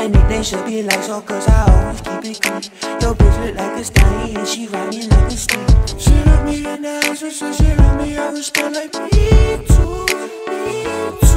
My nickname should be like so, cause I always keep it clean. Your bitch look like a stallion and she ride me like a steed. She look me in the eyes and said she love me, I respond like me too, me too.